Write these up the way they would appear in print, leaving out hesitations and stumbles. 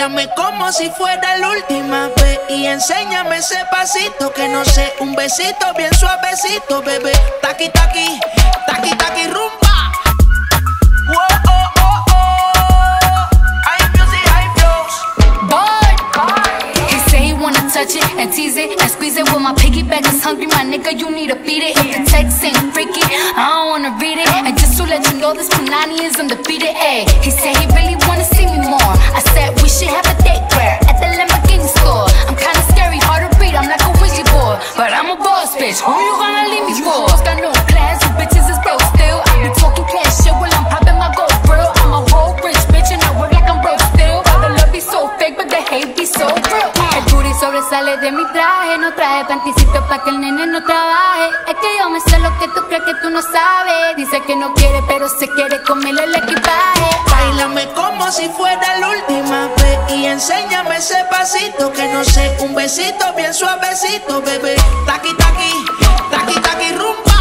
Báilame como si fuera la última vez y enséñame ese pasito que no sé, un besito bien suavecito, bebé. Taqui, taqui, taqui, taqui, rumba. Whoa, oh, oh, oh. High music, high flows. Boy, he say he wanna touch it and tease it and squeeze it. Well, my piggyback is hungry, my nigga, you need to feed it. If the text ain't freaky, I don't wanna read it. And just to let you know, this Punani is undefeated. Ay, he said he really wanna see me more. I said we should have a date where at the Lamborghini store. I'm kinda scary, hard to read, I'm like a Ouija board, but I'm a boss bitch. Who you gonna leave me for? Got no class, you bitches is broke still. I be talking cash shit while I'm popping my gold grill. I'm a whole rich bitch and I work like I'm broke still. The love be so fake, but the hate be so real. El booty sobresale de mi traje, no traje panticito pa' que el nene no trabaje. Es que yo me sé lo que tú crees que tú no sabes. Dice que no quiere, pero se quiere comerle el equipaje. Báilame como si fuera la última vez y enséñame ese pasito que no sé, un besito bien suavecito, bebé. Taqui, taqui, taqui, taqui, rumba.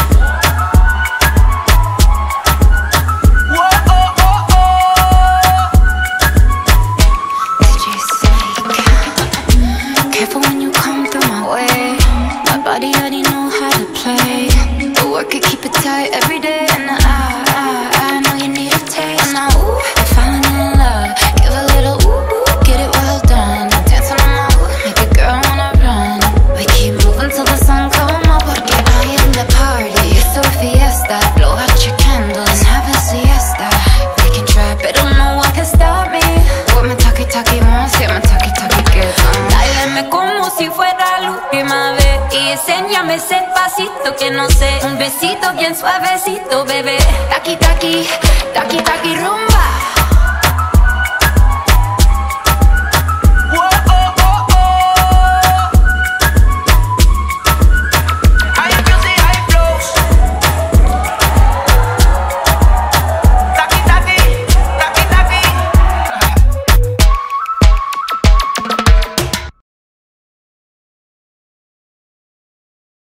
Whoa, oh, oh, oh. DJ Snake, careful when you come through my way. My body already know how to play. The work it, keep it tight every day. And I know you need a taste. And now, ooh, I'm falling in love. Give a little ooh, get it well done. Dancing on my ooh, make a girl wanna run. We keep moving till the sun come up. Porque I am the party, it's a fiesta. Blow out your candles and have a siesta. They can try, but no one can stop me. What my talkie wants, yeah, my talkie gets on. Báilame como si fuera la última vez y enséñame ese pasito que no sé, un besito bien suavecito, bebé. Taki, taki, taki, taki.